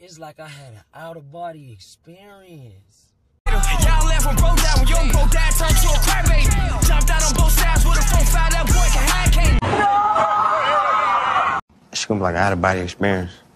It's like I had an out-of-body experience. Y'all left when broke down, when your broke dad turned to a crybaby. Jumped out on both sides with a 4-5, that boy can hide. It's gonna be like an out-of-body experience.